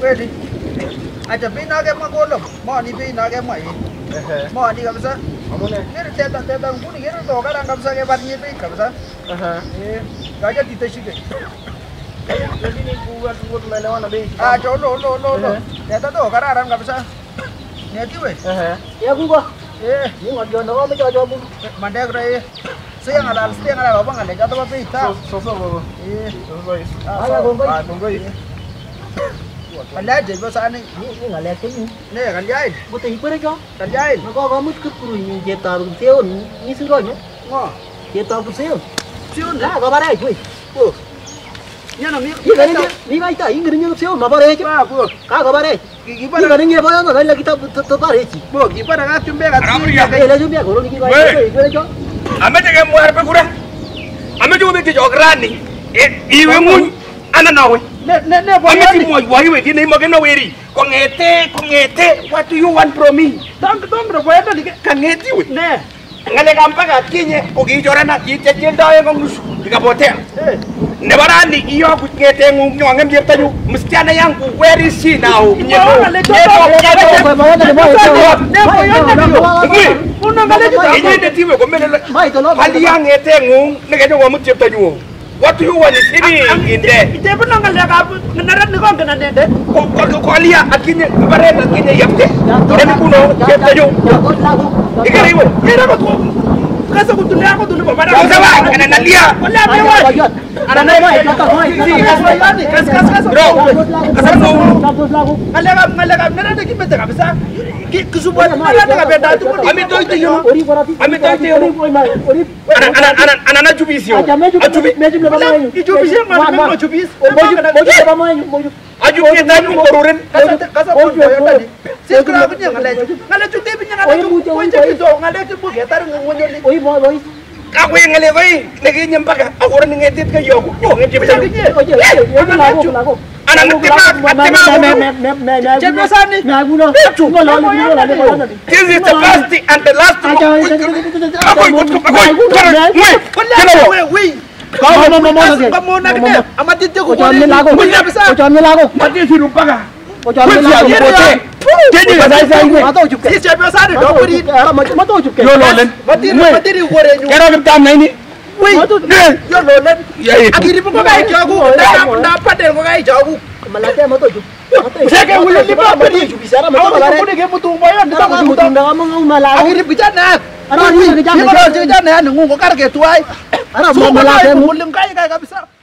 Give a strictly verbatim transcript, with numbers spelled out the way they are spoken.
kweli. Acha bina ke magolo. Mo ni bina ke mai. Mo ni kabisa. Amune. Ngere teta teta nguni ngere to kala kabisa ke barni pe kabisa. Aha. Eh, kaja ditashike. Jadi ni kuat kuat melawan nabi. Ah, jolo lo lo lo. Teta to kararan kabisa. Nyati we. Eh. Ya gua. Eh, Ni ngajon ndo me jojo bu. mandek rai. Saya ngalal, saya ngalal apa ngalal jatuh apa itu? So so bo. Eh, So so. ah, gonggo. Ah, gonggo. Kalian jadi bahasa ni. Ni ni ngale kini. Nih kalian, Bote hipere jo. kalian. Mako kamu kepuru ni je taru teo ni ni suro ni. Ngo, Je taru teo. siun Lah lah. ga bare kui. Oh, ni nama ni. Ni gani ni ni mai ta ingri ni teo ma bare je. Apa bu? Ka ga bare. Ni Gimana? gani ni ba na la kita to bare ji. Bu, gimana kan cumbe kan? Ka ila jumia ko ni ki ba hipere jo. Amete ke muar pe kura. Amete ko be ke jograni. E iwe mun ana nawe. Ne ne ne bu. Amete mo wa iwe ti nei mo ke no weri. Ko ngete, ko ngete. What do you want from me? Dong dong bro, boleh tak dikit? Ka ngeti we. Ne. Ngale kampa kinye ko gi jorana ki te te ndawe ko ngusu. Diga bote. Eh, Ne barani iyo ku ngete ngu nyonge mje tanyu. Msichana yangu where is she now? Nyeto. ngale Nyeto. Ko ma wona ni mo yo. ne bu yang tadi. Puno ngale tu. Inye tiwe ko mele. Mai to no. Hali yang ngete ngu ne ke no mo mje tanyu. What do you want is in there? Ite puno ngale kapu. Ngenarat ni kau kena nende. Ko ko ko alia akinye barena akinye yapte. Doni kuno yapte yo. Ikari mo. Kira kau tu. Kasa kau tulis aku tulis apa? Ko sawa kana nalia. Wala mewa. Ana mai mai ka mai. Kas kas kas. Bro, kasar mo. Ngale kap ngale kap. Ngenarat lagi betul kap bisa. Kesubuan ngale tak beda tu. Ami to ite yo. Ori borati. Ami to ite yo. Ori. Ana ana ana ana na jubisi yo. Ajubi. Meju le bama yu. Itu bisa mana mana cubis. Moju moju le bama yu. Moju. Ajubi tanyu koruren. Kasa kasa pun boleh tadi. Saya kira punya ngale cu. Ngale cu tapi punya ngale cu. Kau cakap itu ngale cu bukan getar ngunjul ni. Oi boy boy. Aku yang ngale koi lagi nyempaka. Aku orang ngetit ke yo. Yo ngetit bisa. Oje. Oje lagu lagu. Ana ngetima ngetima. Cuma sana. Ngagu no. Cuma lalu ni lalu lalu. This is the first and the last one. Aku ikut aku ikut. Wei. Kenapa? Wei wei. Kau mau mau mau lagi. Kamu nak ni? Amat itu Kau jangan lagu. Kau jangan lagu. Mati suruh pakai. Kau jangan lagu. Jadi saya saya ini. Mata ujuk. Si siapa sana? Dua puluh. Mata ujuk. Yo lolen. Mati mati di goreng. Kira kita mana ini? Wei. Yo lolen. Ya itu. Akhirnya pun kau kaya jago. Dah dapat deh kau kaya jago. Malatnya mata ujuk. Saya kaya ulang lima mata ujuk bicara mata Awak malah. tak boleh kaya butuh bayar. Kita mau butuh ndak mau malah. Akhirnya bicara. Ara ni kerja. Dia baru kerja ni. Nunggu kau kerja tuai. Ara mau malah. Mulim kaya kaya bisa.